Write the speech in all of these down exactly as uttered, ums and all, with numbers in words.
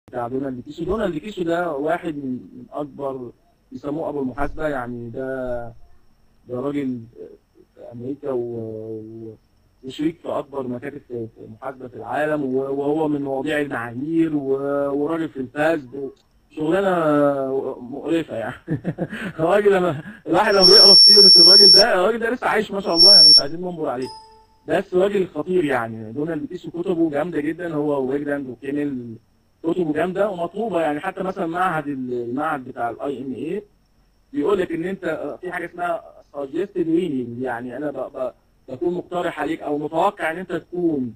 بتاع دونالد كيشو. دونالد كيشو ده واحد من من اكبر، بيسموه ابو المحاسبه، يعني ده ده راجل في امريكا و- وشريك في اكبر مكاتب في في المحاسبه في العالم، وهو من مواضيع المعايير، و- وراجل في الفاسد، شغلانه مقرفه يعني. الراجل لما الواحد لما بيقرا في سيره الراجل ده، الراجل ده لسه عايش ما شاء الله، يعني مش عايزين ننظر عليه، بس راجل خطير يعني. دونالد كيشو كتبه جامده جدا، هو وويجلاند وكيميل، كتبه جامده ومطلوبه يعني. حتى مثلا معهد المعهد بتاع الاي ام اي بيقول لك ان انت في حاجه اسمها سجستد ويننج، يعني انا ب- ب- بكون مقترح عليك او متوقع ان انت تكون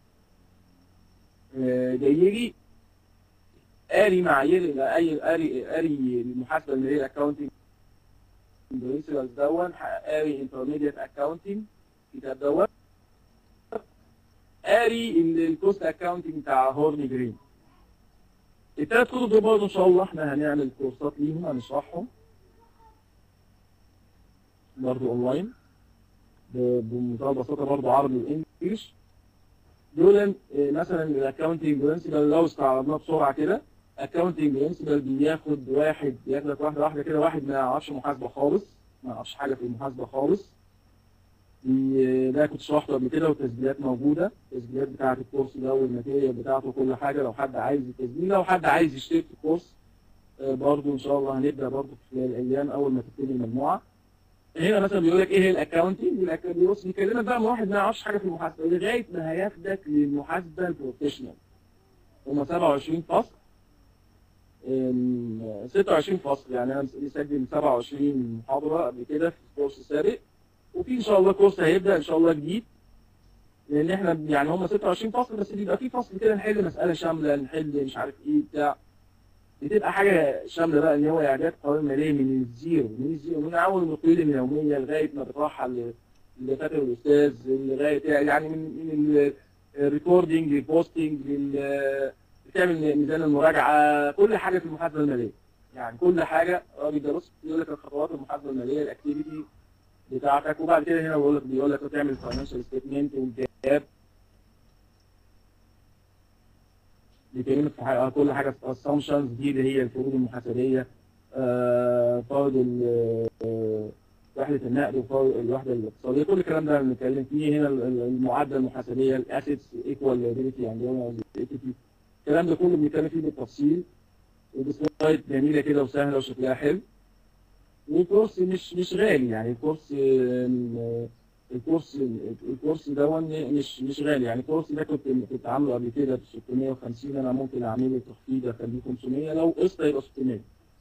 آه، جاي قاري معايير، اي قاري قاري المحاسبه اللي هي الاكونتنج برنسبلز دون، قاري انترميديت اكونتنج الكتاب دوت، قاري الكوست اكونتنج بتاع هورني جرين. الثلاث كتب دول برضه ان شاء الله احنا هنعمل كورسات ليهم، هنشرحهم برضه اونلاين بمنتهى البساطه، برضه عربي وانجلش. دول مثلا الاكونتنج برنسبل لو استعرضناه بسرعه كده، اكونتنج برنسبل بياخد واحد، بياخدك واحده واحده كده، واحد ما يعرفش محاسبه خالص، ما يعرفش حاجه في المحاسبه خالص. بي- ده كنت شرحته قبل كده، والتسجيلات موجوده، التسجيلات بتاعه الكورس ده والماتيريال بتاعته وكل حاجه، لو حد عايز التسجيل، لو حد عايز يشترك في الكورس آه، برضه ان شاء الله هنبدا برضه في خلال الايام اول ما تبتدي المجموعه. هنا مثلا بيقول لك ايه هي الاكونتنج، بيبص بيكلمك بقى من واحد ما يعرفش حاجه في المحاسبه لغايه ما هياخدك للمحاسبه البروفيشنال. هم سبعة وعشرين فصل، أم، ستة وعشرين فصل، يعني انا مسجل سبعة وعشرين محاضره قبل كده في الكورس السابق، وفي ان شاء الله كورس هيبدا ان شاء الله جديد، لان احنا يعني هم ستة وعشرين فصل، بس بيبقى في فصل كده نحل مساله شامله، نحل مش عارف ايه بتاع، بتبقى حاجه شامله بقى، ان هو اعداد قوائم ماليه من الزيرو، من الزيرو، من اول القيود اليوميه لغايه ما بتروحها اللي فاكر الاستاذ، لغايه يعني من من الريكوردنج للبوستنج، لل بتعمل ميزان المراجعه، كل حاجه في المحاسبه الماليه، يعني كل حاجه. الراجل ده بص بيقول لك الخطوات المحاسبه الماليه، الاكتيفيتي بتاعتك، وبعد كده هنا بيقول لك بيقول لك تعمل فاينانشال ستيتمنت والجاب، بيكلمك في حاجة كل حاجه، الاسامبشنز دي اللي هي الفروض المحاسبيه، آه، فرض ال- آه، وحده النقد وفرض الوحده الاقتصاديه، كل الكلام ده بنتكلم فيه. هنا ال- ال- المعادله المحاسبيه، الاسيتس ايكوال ليابيلتي اند ايكويتي، الكلام ده كله بنتكلم فيه بالتفصيل وبسلايد جميله كده وسهله وشكلها حلو. والكورس مش مش غالي يعني، الكورس آه، الكورس الكورس ده مش مش غالي يعني. الكورس ده كنت كنت عامله قبل كده ب ستمية وخمسين، انا ممكن اعمله تخفيض اخليه خمسمية، لو قسط يبقى ستمية.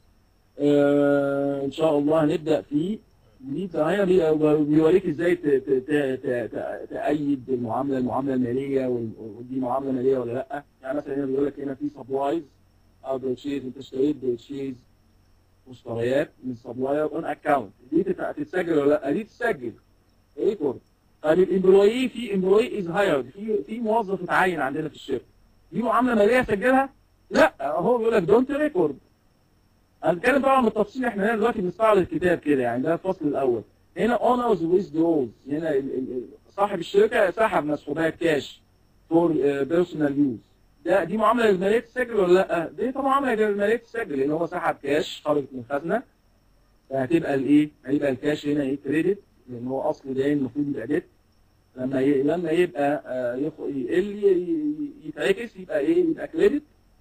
آه ان شاء الله هنبدا فيه جديد. هنا بي- بيوريك ازاي ت- ت- ت- ت- تأيد المعامله المعامله الماليه، وال- ودي معامله ماليه ولا لا. يعني مثلا هنا بيقول لك هنا في سبلايز او برتشيز، انت اشتريت برتشيز، مشتريات من سبلاير اون اكونت، دي تت- تتسجل ولا لا؟ دي تتسجل ريكورد. طيب الامبلوي، في امبلوي از هايرد، في في موظف اتعين عندنا في الشركه، دي معامله ماليه اسجلها؟ لا، هو بيقول لك دونت ريكورد. هنتكلم طبعا بالتفصيل، احنا هنا دلوقتي بنستعرض الكتاب كده يعني، ده الفصل الاول. هنا اونرز ويز دروز، هنا ال- ال- ال- صاحب الشركه سحب مسحوبات كاش فور بيرسونال يوز، ده دي معامله ماليه تسجل ولا لا؟ دي طبعا معامله ماليه تسجل، لان هو سحب كاش خرج من الخزنه، فهتبقى الايه؟ هيبقى الكاش هنا ايه؟ كريدت، لان هو اصل داين المفروض يبقى ديت. لما ي... لما يبقى آه، يخ... يقل ي- يتعكس يبقى ايه؟ يبقى كريدت.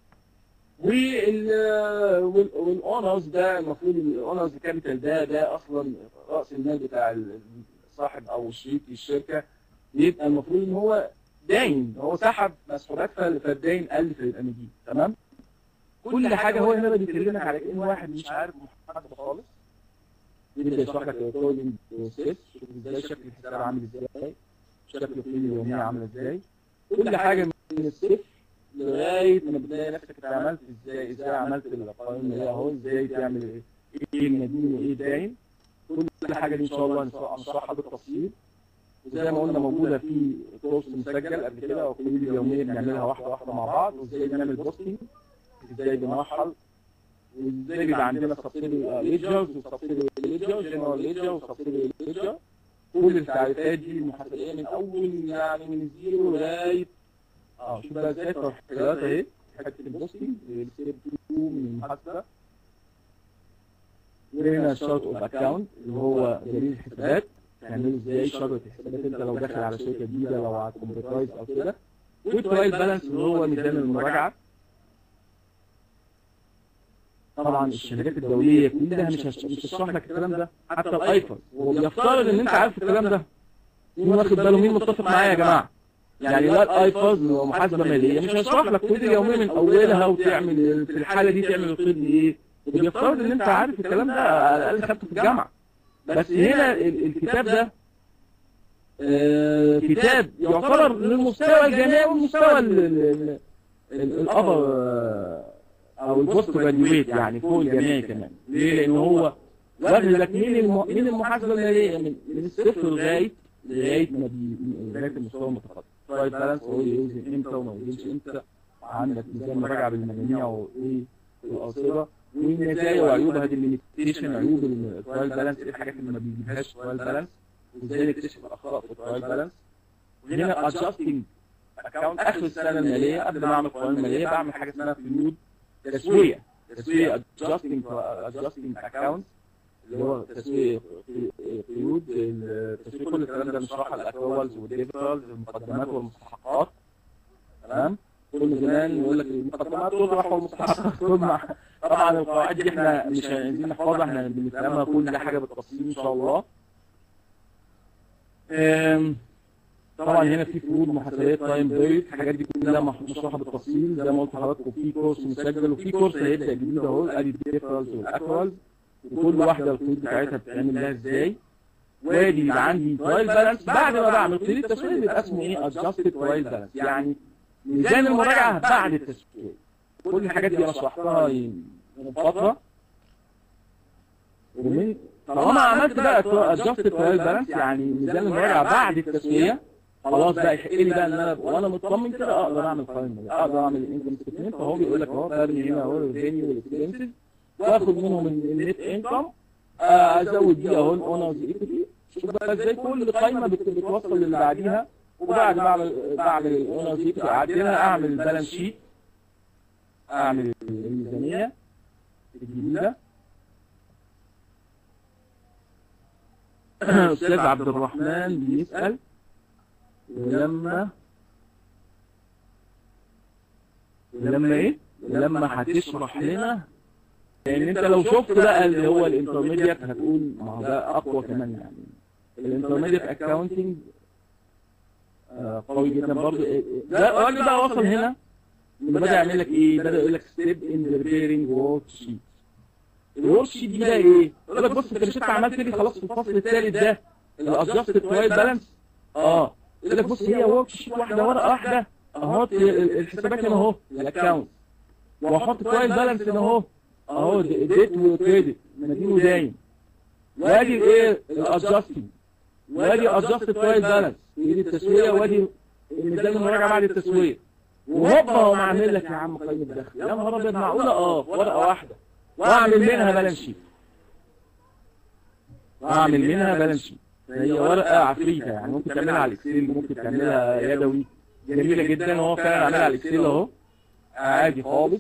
وال والاونرز ده المفروض الاونرز كابيتال ده ده اصلا راس المال بتاع صاحب او شريك الشركه، يبقى المفروض ان هو داين، هو سحب مسحوبات فال- فالداين قل فيبقى نجيب. تمام؟ كل حاجه هو هنا بيكلمك على ان واحد مش عارف محاسبه خالص، يبدا يشرح لك الريكوردنج بروسيس، شوف ازاي شكل الحساب عامل ازاي، شكل القيمه اليوميه عامله ازاي، كل حاجه من الصفر لغايه ما بتلاقي نفسك انت عملت ازاي، ازاي عملت القوائم الماليه اهو، ازاي تعمل ايه، ايه المدين وايه داين، كل حاجه دي ان شاء الله هنشرحها بالتفصيل. وزي ما قلنا موجوده في كورس مسجل قبل كده، او كل اليوميه بنعملها واحده واحده مع بعض، وازاي بنعمل بوستنج، ازاي بنرحل، وازاي بيبقى عندنا سبسيدي ليدجرز وسبسيدي ليدجر، جنرال ليدجر وسبسيدي ليدجر، كل التعريفات دي المحاسبيه من اول يعني من الزيرو لغايه اه شوف بقى ازاي الترحيلات اهي، في حته البوستنج ستيب اتنين من المحاسبه. وهنا شارت اوف اكونت اللي هو دليل الحسابات، تعمله ازاي شجره الحسابات انت لو داخل على شركه جديده لو على كومبيوترايز او كده. والترايل بالانس اللي هو ميزان المراجعه. طبعا الشركات الدوليه كلها مش هش- مش هشرح لك الكلام ده، حتى الايفون هو بيفترض ان انت عارف الكلام ده. مين واخد باله؟ مين متفق معايا يا جماعه؟ يعني لا الايفاز ومحاسبه ماليه مش هشرح لك كل اليوميه من اولها وتعمل في الحاله دي تعمل القيد ايه، وبيفترض ان انت عارف الكلام ده على الاقل خدته في الجامعه. بس هنا ال- الكتاب ده آه، كتاب يعتبر للمستوى الجامعي والمستوى الابر او البوست جراديويت، يعني فوق الجامعي كمان. ليه؟ لان هو واخد لك مين الم... مين المحاسبه الماليه من, من الصفر لغايه لغايه ما بي... لغايه المستوى المتقدم. ترايل بالانس هو يوزن امتى وما يوزنش امتى، عندك ميزان مراجعه بالمجاميع وايه والارصده، والمزايا وعيوب هذه الليميتيشن، عيوب الترايل بالانس، ايه الحاجات اللي ما بيجيبهاش ترايل بالانس، وازاي نكتشف الاخطاء في الترايل بالانس. وهنا ادجستنج اكونت اخر السنه الماليه قبل ما اعمل قوائم ماليه بعمل حاجه اسمها فيود تسويه، تسويه ادجستنج ادجستنج اكونت اللي هو تسويه قيود التسويه. كل الكلام ده بنشرحها الاكروالز والديفرالز المقدمات والمستحقات. تمام. كل زمان يقول لك المقدمات تطرح والمستحقات تجمع. طبعا القواعد دي احنا مش عايزين نحفظها، احنا بنفهمها كل حاجه بالتفصيل ان شاء الله. طبعا هنا في فروض محاسبات تايم بيريد، الحاجات دي كلها مشروحه بالتفصيل زي ما قلت لحضراتكم. في كورس مسجل وفي كورس هيبدا جديد اهو، ادي الديفرالز والاكروالز، وكل واحده القيود بتاعتها بتعمل لها ازاي. وادي يبقى عندي ترايل بالانس بعد ما بعمل قيود التسويه بيبقى اسمه ايه؟ ادجستد ترايل بالانس، يعني ميزان المراجعه بعد التسويه. كل الحاجات دي انا شرحتها من فتره. ومن طالما عملت بقى ادجستد ترايل بالانس يعني ميزان المراجعه بعد التسويه، خلاص بقى يحق لي بقى ان انا وانا مطمن كده اقدر اعمل قائمه، اقدر اعمل الانكم ستمنت. فهو بيقول لك اهو ببني هنا اهو الريفينيو والاكسبنسز، واخد منهم النت انكم، ازود بيه اهو الاونرز ايكوتي. شوف بقى ازاي كل قائمه بتوصل للي بعديها. وبعد ما اعمل بعمل الاونرز ايكوتي اعدلها، اعمل البالانس شيت، اعمل الميزانيه الجديده. استاذ عبد الرحمن بيسال ولما ولما ايه؟ ولما هتشرح لنا، لان انت لو شفت بقى اللي هو الانترميديت هتقول ما هو ده اقوى كمان. يعني الانترميديت اكاونتنج قوي جدا برضه. ده الراجل بقى وصل هنا بدا يعمل لك ايه؟ بدا يقول لك ستيب ان بريبيرنج ورك شيت. الورك شيت دي بقى ايه؟ يقول لك بص انت مش انت عملت لي خلاص في الفصل الثالث ده الادجستد ترايل بالانس؟ اه يقول لك بص هي ورك شيت واحده ورقه واحده اهو، الحسابات هنا اهو الاكونت، واحط ترايل بالانس هنا اهو اهو ديت وكريدت مدين وداين، وادي الايه الادجستنج، وادي ادجستد ترايل بالانس دي التسويه، وادي الميزان المراجعه بعد التسويه. وهوبا هو عامل لك يا عم قيمه دخل. يا نهار ابيض، معقوله؟ اه ورقه واحده واعمل منها بالانس شيت، واعمل منها بالانس شيت. هي ورقه عفريته يعني، ممكن تعملها على الاكسل، ممكن تعملها يدوي، جميله جدا. وهو فعلا عاملها على الاكسل اهو عادي خالص.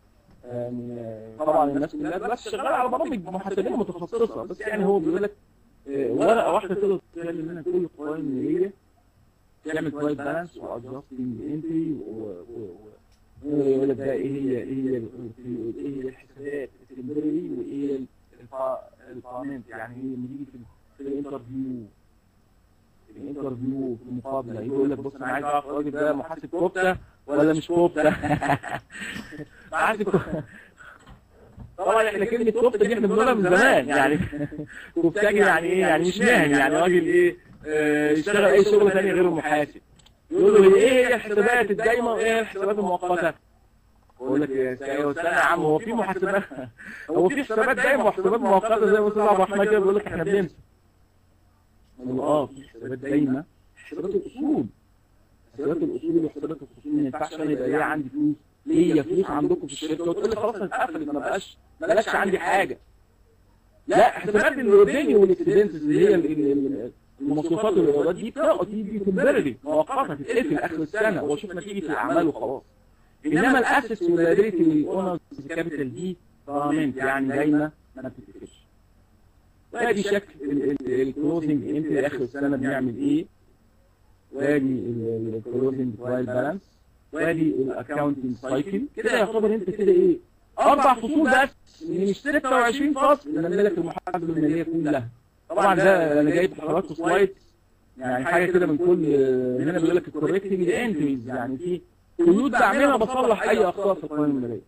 طبعا الناس كلها دلوقتي شغاله على برامج محاسبيه متخصصه، بس يعني هو بيقول لك ورقه واحده تقدر تعمل منها كل القوائم الماليه، تعمل ترايل بالانس وادجستنج انتري، ويقول لك بقى ايه هي ايه هي ايه هي الحسابات التمبرري وايه البارمنت. يعني ايه لما يجي في في الانترفيو في الانترفيو في المقابله يقول لك بص انا عايز اعرف الراجل ده محاسب كفته ولا مش كفته. محاسب كفته. طبعا احنا كلمه كفته دي احنا بنقولها من زمان، يعني كفتاجي يعني ايه؟ يعني مش مهني، يعني راجل ايه اه يشتغل اي شغل ثاني غير المحاسب. يقول له ايه هي الحسابات الدايمه وايه هي الحسابات المؤقته؟ يقول لك يا استنى يا عم، هو في محاسبات هو في حسابات دايمه وحسابات مؤقته زي ما استاذ عبد الرحمن كده بيقول لك احنا بننسى. نقول اه في حسابات دايمه، حسابات الاصول، حسابات الاصول وحسابات الخصوم. ما ينفعش انا يبقى ليا عندي فلوس، ليا فلوس عندكم في الشركه وتقول لي خلاص اتقفلت ما بقاش ما بقاش عندي حاجه. لا، حسابات الريفينيو والاكسبنسز اللي هي المصروفات والايرادات دي بتاعت دي تمبرري مؤقته، تتقفل اخر السنه واشوف نتيجه الاعمال وخلاص. انما الاسس واللايبيلتي والاونرز كابيتال دي بارامنت يعني دايما ما بتتقفلش. وادي شكل الكلوزنج انتري اخر السنه بنعمل ايه، وادي الكلوزنج ترايل بالانس، وادي الاكونتنج سايكل. كده يعتبر انت كده ايه اربع فصول بس من ستة وعشرين فصل لما لك المحاسبه الماليه كلها. طبعا ده انا جايب لحضراتكم سلايد يعني حاجه كده من كل هنا بيقول لك الكوركتنج انتريز، يعني في قيود بعملها بصلح اي اخطاء في القوائم الماليه.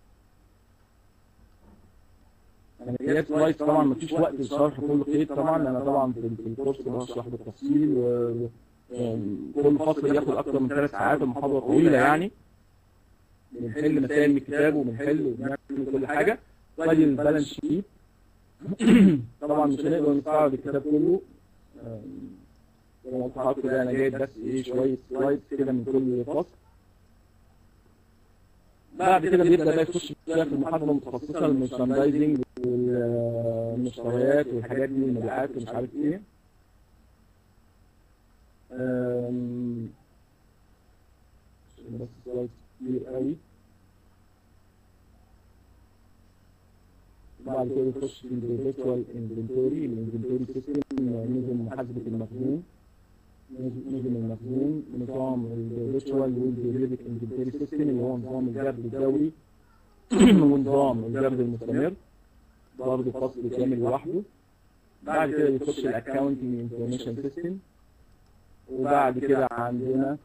انا جايب سلايد طبعا مفيش وقت لشرح كل قيد طبعا، انا طبعا في الكورس بشرح بالتفصيل وكل فصل بياخد اكتر من ثلاث ساعات، المحاضره طويله يعني. بنحل مسائل من الكتاب وبنحل وبنعمل كل حاجه. وادي البالانس شيت. طبعا مش هنقدر نستعرض الكتاب كله زي ما قلت لحضرتك كده، انا جايب بس ايه شويه سلايدز كده من كل فصل. بعد كده بيبدا بقى يخش في المحاسبه المتخصصه المرشندايزنج والمشتريات والحاجات دي والمبيعات ومش عارف ايه. بس سلايدز كتير قوي. بعد كده يخش في الفيرتشوال انفنتوري، الانفنتوري سيستم، نظم محاسبه المخزون، نظم المخزون، نظام الفيرتشوال والبيريودك انفنتوري سيستم اللي هو نظام الجرد الدوري ونظام الجرد المستمر، برضه فصل كامل لوحده. بعد كده يخش الاكونتنج انفورميشن سيستم. وبعد كده عندنا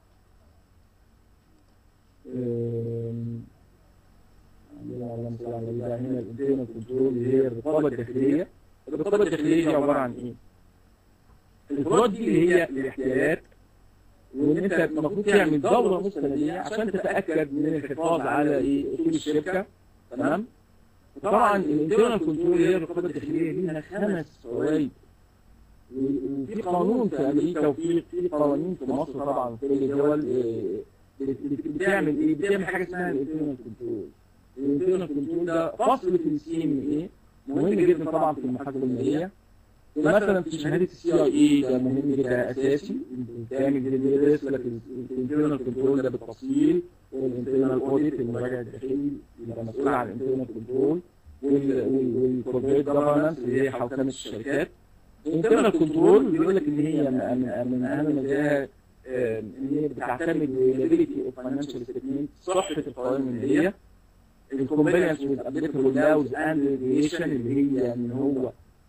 عندنا اللهم صل على النبي هنا الانترنال كنترول اللي هي الرقابه الداخليه. الرقابه الداخليه دي عباره عن ايه؟ الإفراد دي اللي هي الاحتيالات، وان انت المفروض تعمل دوره مستنديه عشان تتاكد من الحفاظ على ايه اصول الشركه. تمام؟ وطبعا الانترنال كنترول هي الرقابه الداخليه ليها خمس فوائد، وفي قانون في امريكا وفي في قوانين في مصر طبعا في كل الدول بتعمل ايه؟ بتعمل حاجه اسمها الانترنال كنترول. الانترنال كنترول ده فصل في السي ام اي مهم جدا طبعا في المحاسبه الماليه. مثلا في شهاده السي اي اي ده مهم جدا اساسي، بتعمل بيدرس لك الانترنال كنترول ده بالتفصيل، والانترنال اوديت المراجع الداخلي اللي مسؤول عن الانترنال كنترول، والكوربريت جفرنس اللي هي حوكمه الشركات. الانترنال كنترول بيقول لك ان هي من اهم مزاياها ان هي بتعتمد reliability of financial statement، صحه القوائم الماليه، الكومبلينس with applicable laws and regulation اللي هي ان هو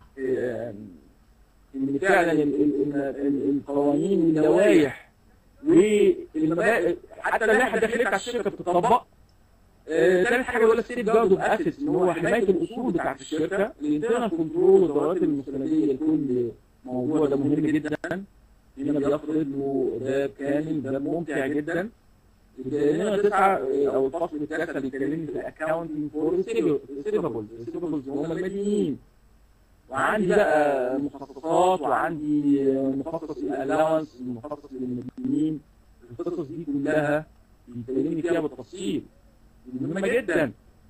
ان فعلا القوانين واللوائح والمبادئ حتى اللائحه الداخليه بتاع الشركه بتطبق. ثالث حاجه بيقول لك سيف جارد اوف اسيتس ان هو حمايه الاصول بتاعت الشركه. الانترنال كنترول والدورات المستنديه لكل موضوع ده مهم جدا. هنا بيفرض له باب كامل، باب ممتع جدا. هنا تسعه او الفصل التاسع بيتكلمني في الاكونتنج فور ريسيفبلز. ريسيفبلز هم المدينين، وعندي بقى مخصصات وعندي مخصص للالاونس ومخصص للمدينين. القصص دي كلها بيتكلمني فيها بالتفصيل، مهمه جدا.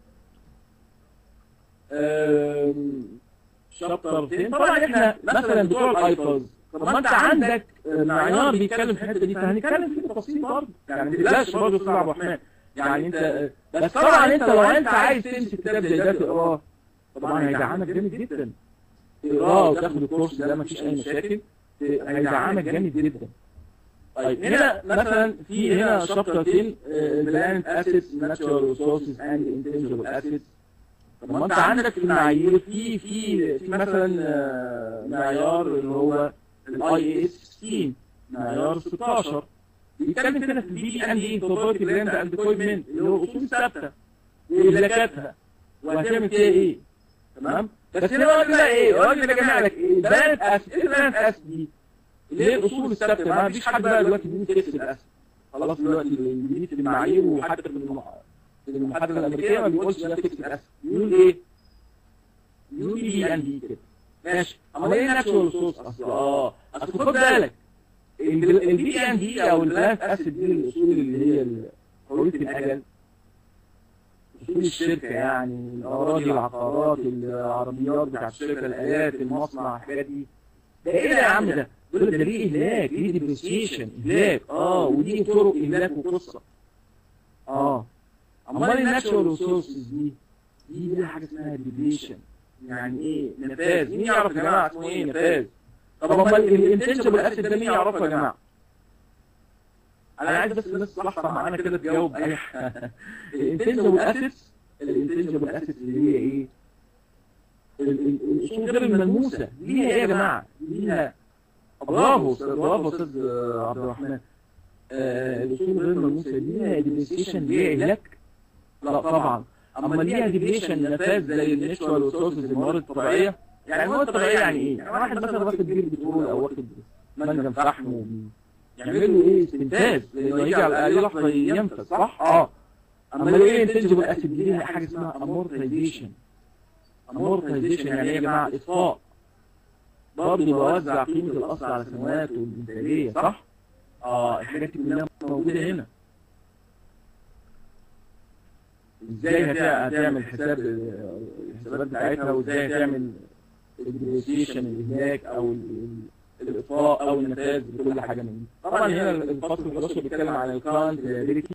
شابتر اثنين طبعا احنا مثلا بتوع الايفرز، طب ما انت عندك معيار بيتكلم في الحته دي فهنتكلم فيه بالتفصيل برضه، يعني ما تقلقش برضه استاذ عبد الرحمن. يعني انت بس طبعا انت لو انت عايز تمسك كتاب زي ده تقراه طبعا هيدعمك جامد جدا. تقراه وتاخد الكورس ده مفيش اي مشاكل، هيدعمك جامد جدا. طيب هنا مثلا في هنا شابتر عشرة البلانت اسيتس ناتشورال ريسورسز اند انتنجبل اسيتس. طب ما انت عندك في المعايير في في في مثلا معيار اللي هو الاي اي اس ستة عشر، معيار ستاشر بيتكلم كده في البي بي ان دي بروبرتي براند اند اكويبمنت اللي هو الاصول الثابته واملاكاتها وهتعمل فيها ايه. تمام؟ بس هنا الراجل ده ايه؟ الراجل ده جمع لك ايه؟ البلانت اسيت. ايه البلانت اسيت دي؟ اللي هي الاصول الثابته. ما فيش حد بقى دلوقتي بيقول فيكس الاسيت. خلاص دلوقتي الجديد في المعايير وحتى في المحاسبه الامريكيه ما بيقولش ده فيكس الاسيت، بيقول ايه؟ بيقول بي بي ان دي كده. ماشي. امال ايه ناتشورال ريسورس؟ اصل اه اصل خد بالك البي بي ان دي او البلانت اسيت دي الاصول اللي هي حريه الاجل، اصول الشركه يعني الاراضي العقارات العربيات بتاع الشركه الالات المصنع الحاجات دي. ده ايه ده يا عم ده؟ دول ده ليه اهلاك، ليه ديبريسيشن اهلاك. اه ودي طرق اهلاك وقصه. اه امال الناتشورال ريسورسز دي دي ليها حاجه اسمها ديبليشن. يعني ايه نفاذ؟ مين يعرف يا جماعه اسمه ايه نفاذ؟ طب امال الانتنجبل اسيد ده مين يعرفه يا جماعه؟ انا عايز بس الناس تصحصح معانا كده تجاوب اي حاجه. الانتنجبل اسيد الانتنجبل اسيد اللي هي ايه؟ الاصول غير الملموسه ليها ايه يا جماعه؟ ليها برافو برافو استاذ عبد الرحمن. آه الاصول غير الملموسه ليها ديبريسيشن ليها اهلاك؟ لا طبعا. اما ليها ديبريشن نفاذ زي الناتشورال ريسورسز الموارد الطبيعيه. يعني الموارد الطبيعيه يعني ايه؟ يعني واحد مثلا واخد بير بترول او واخد منجم فحم يعمل له ايه؟ استنتاج لانه يجي على اي لحظه ينفذ صح؟ اه اما ايه انتنجبل اسيد ليها حاجه اسمها امورتايزيشن. امورتايزيشن يعني ايه يا جماعه؟ اطفاء. برضه بوزع قيمه الاصل على سنوات والانتاجيه صح؟ اه الحاجات دي كلها موجوده هنا. ازاي هتعمل حساب الحسابات بتاعتها وازاي هتعمل الديبريسيشن الاهلاك او الاطفاء او النفاذ بكل حاجه من دي. طبعا هنا الفصل الحداشر بيتكلم عن الكارنت ليابيليتي.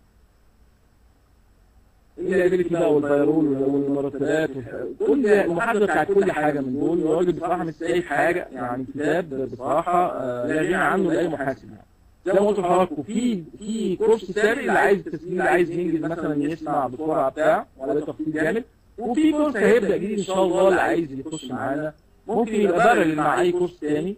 الليابيليتي بقى والفيرول والمرتبات كل المحاسبه بتاعت كل حاجه من دول. الراجل بصراحه مش سايب حاجه، يعني كتاب بصراحه لا غنى عنه لاي محاسب. يعني زي ما قلت لحضراتكم في في كورس سابق اللي عايز تسجيل اللي عايز ينجز مثلا يسمع بسرعه بتاع ولا تفصيل جامد، وفي كورس هيبدا جديد ان شاء الله اللي عايز يخش معانا ممكن يبقى بارل مع اي كورس تاني.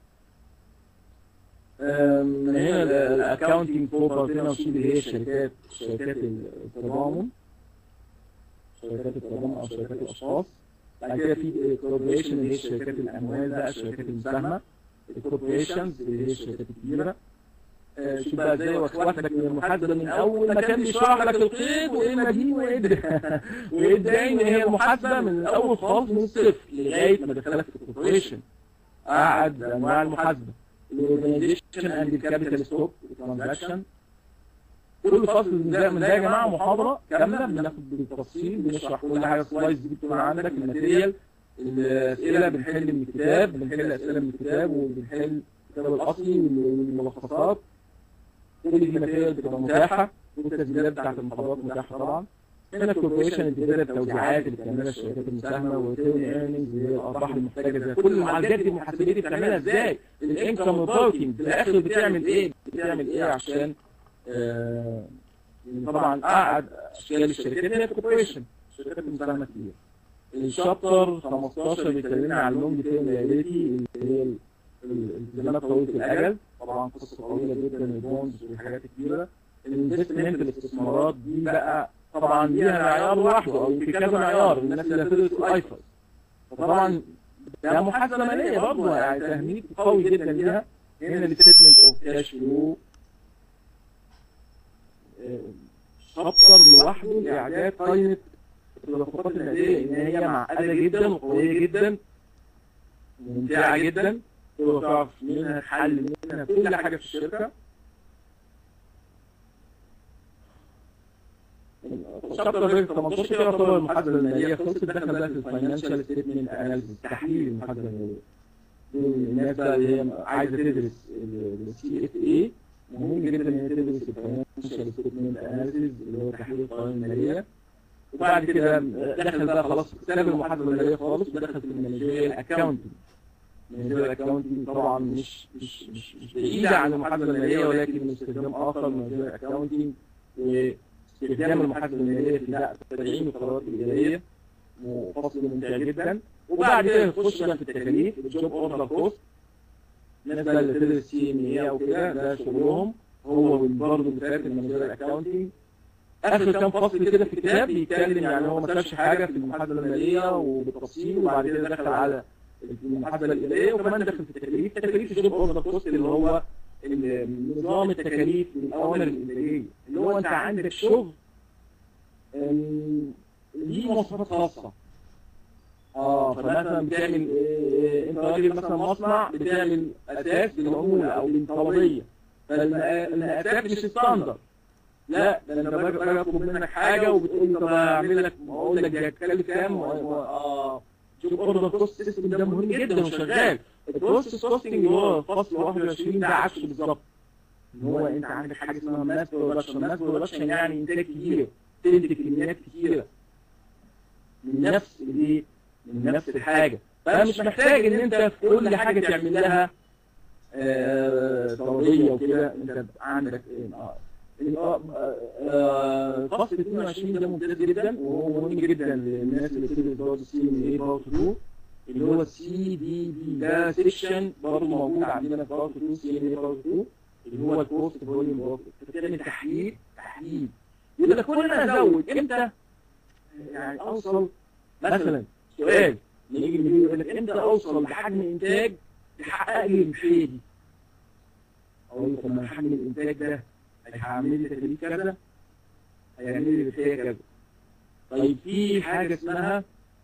من هنا الاكونتنج كوبرتينرشيب اللي هي الشركات شركات التضامن شركات التضامن او شركات الاشخاص. بعد كده في كوربريشن اللي هي شركات الاموال بقى الشركات المساهمه. الكوربريشنز اللي هي الشركات الكبيره. شوف بقى ازاي واخدك من المحاسبه من اول ما كان بيشرح لك القيد وايه المدين وايه وايه الدين. هي المحاسبه من الاول خالص من الصفر لغايه ما دخلك في الكوربريشن. قعد انواع المحاسبه الاورجنايزيشن اند الكابيتال ستوك ترانزاكشن. كل فصل من ده من ده يا جماعه محاضره كامله بناخد بالتفصيل بنشرح كل حاجه. السلايدز دي بتكون عندك الماتيريال. الاسئله بنحل من الكتاب بنحل اسئله من الكتاب وبنحل الكتاب الاصلي والملخصات. كل دي ماتيريال بتبقى متاحه والتسجيلات بتاعت المحاضرات متاحه طبعا. هنا الكوربريشن الجديده التوزيعات اللي بتعملها الشركات المساهمه والتيرن ايرنينجز اللي هي الارباح المحتجزه زي كل المعالجات دي المحاسبيه دي بتعملها ازاي؟ الانكم ريبورتنج في الاخر بتعمل ايه؟ بتعمل ايه عشان آه طبعا قعد اشكال الشركات هي الكوربريشن الشركات المساهمه كتير. الشابتر خمستاشر بيكلمنا عن اللونج تيرم لايبيليتي اللي هي الالتزامات طويله الاجل. طبعا قصه طويله جدا البوندز والحاجات الكبيره. الانفستمنت الاستثمارات دي بقى طبعا ليها معيار لوحده او في كذا معيار الناس اللي هتدرس الايفرس. فطبعا ده محاسبه ماليه برضه يعني تهميش قوي جدا ليها. هنا الستمنت اوف كاش فلو شابتر لوحده لاعداد قائمه التدفقات الماليه ان هي معقده جدا وقويه جدا وممتعه جدا. تقدر تعرف منها تحلل منها كل حاجه في الشركه. الشابتر تمنتاشر كده يعتبر المحاسبه الماليه خلصت. دخل بقى في الفاينانشال ستيتمنت اناليسيس تحليل المحاسبه الماليه. الناس بقى اللي هي عايزه تدرس السي اف اي مهم جدا ان هي تدرس الفاينانشال ستيتمنت اناليسيس اللي هو تحليل القوائم الماليه. وبعد كده دخل بقى خلاص ساب المحاسبه الماليه خالص ودخل في المانجيريال اكاونتنج. المانجيريال اكاونتنج طبعا مش مش مش مش بعيده عن المحاسبه الماليه ولكن استخدام اخر المانجيريال اكاونتنج واستخدام المحاسبه الماليه في تدعيم القرارات الاداريه وفصل ممتع جدا. وبعد كده نخش بقى في التكاليف الجوب اوردر كوست. الناس بقى اللي بتدرس سي ام اي او كده ده شغلهم هو برضه اللي فات المانجيريال اكاونتنج. اخر كام فصل كده في الكتاب بيتكلم يعني هو ما سابش حاجه في المحاسبه الماليه وبالتفصيل. وبعد كده دخل على المحاسبه الاداريه وكمان دخل في التكاليف. تكاليف الجوب اوردر كوست اللي هو نظام التكاليف الاوامر الاداريه اللي هو انت عندك شغل ليه مواصفات خاصه. اه فمثلا بتعمل إيه انت راجل مثلا مصنع بتعمل اساس بالعموله او بالطلبيه. فالمقاسات مش ستاندرد. لا ده انا باجي اطلب منك حاجه وبتقول لي طب اعمل لك اقول لك دي هتكلف كام. اه شوف اوردر كوست سيستم ده مهم جدا وشغال. البروسيس كوستنج اللي هو فصل واحد وعشرين ده عكسه بالظبط. ان هو انت عندك حاجه اسمها ماس برودكشن. ماس برودكشن يعني انتاج كبير، تنتج كميات كتيره من نفس الايه، من نفس الحاجه. فمش محتاج ان انت في كل حاجه تعمل لها فرضيه وكده. انت عندك فصل اتنين وعشرين ده ممتاز جدا، وهو مهم جدا للناس اللي بتدرس برضه السي ام اي بارت اتنين، اللي هو السي دي بي. ده سيكشن برضه موجود عندنا في بارت اتنين، سي ام اي بارت اتنين، اللي هو الكوست فوليوم بروفيت. بتعمل تحليل تحليل يقول لك كل ما ازود امتى يعني اوصل. مثلا سؤال يجي اللي يقول لك امتى اوصل لحجم انتاج يحقق لي الربحيه دي؟ اقول له طب ما حجم الانتاج ده هيعمل لي تكاليف كذا، هيعمل لي ربحيه كذا. طيب في حاجه اسمها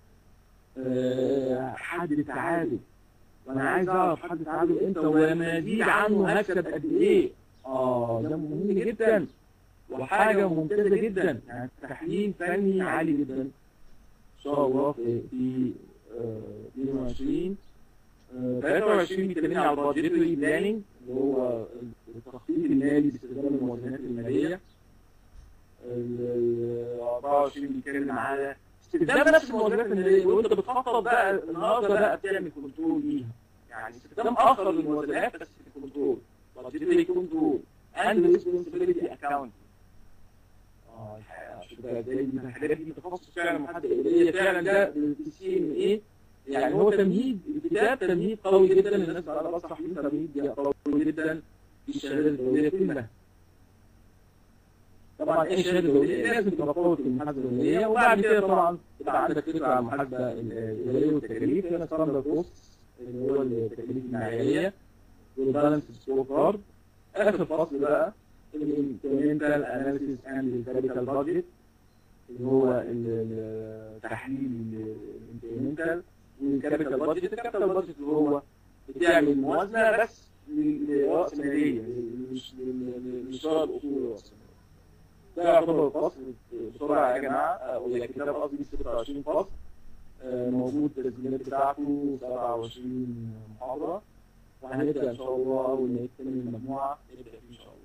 أه حد تعادل، وانا عايز اعرف حد تعادل امتى ولما ازيد عنه هكسب قد ايه. اه ده مهم جدا وحاجه ممتازه جدا، يعني تحليل فني عالي جدا ان شاء الله. في في اتنين وعشرين تلاتة وعشرين بيتكلمنا على البادجيتري بلاننج، اللي هو التخطيط المالي باستخدام الموازنات الماليه. اربعة وعشرين بيتكلم على استخدام نفس الموازنات الماليه، وانت بتخطط بقى النهارده بقى بتعمل كنترول ليها، يعني استخدام اخر للموازنات بس في الكنترول، بادجيتري كنترول اند ريسبونسبيلتي اكاونت. اه الحاجات دي تخصص فعلا محدد اليه فعلا. ده في السي ام اي يعني هو تمهيد الكتاب، تمهيد قوي جدا. الناس انا بنصح بيه، تمهيد قوي جدا في الشهادات الدوليه كلها. طبعا ايه الشهاده الدوليه؟ لازم تبقى قوي في المحاسبه الماليه، وبعد كده طبعا تبقى عندك فكره عن المحاسبه الاداريه والتكاليف. هنا ستاندرد كوست اللي هو التكاليف المعياريه، والبالانس سكور كارد. اخر فصل بقى الانكريمنتال اناليسيس اند الكابيتال بادجت، اللي هو تحليل الانكريمنتال والكابيتال بادجت. الكابيتال بادجت اللي هو بتعمل موازنه بس لراس ماليه، مش لشراء الاصول راس ماليه. ده يعتبر فصل بسرعه يا جماعه، ولا الكتاب قصدي ستة وعشرين فصل موجود. التسجيلات بتاعته سبعة وعشرين محاضره، وهنبدا ان شاء الله اول ما يكتمل المجموعه نبدا فيه ان شاء الله.